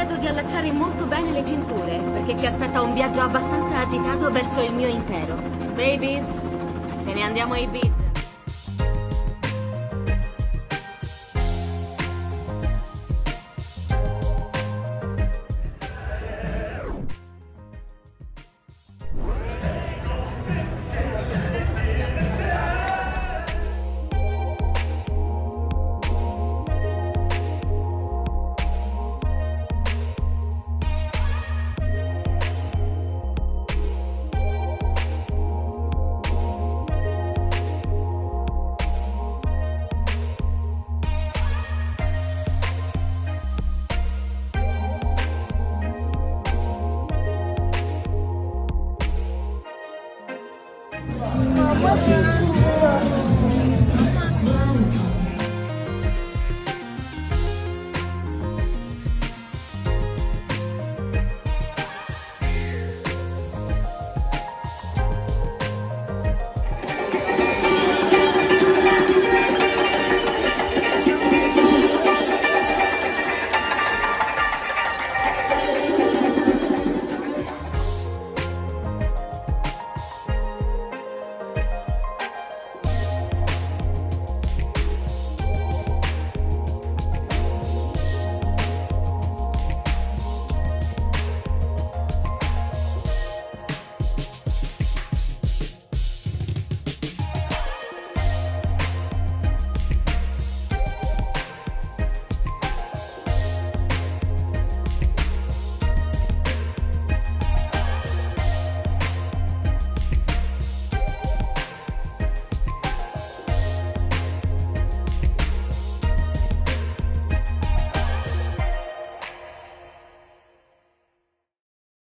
chiedo di allacciare molto bene le cinture, perché ci aspetta un viaggio abbastanza agitato verso il mio impero. Babies, ce ne andiamo a Ibiza.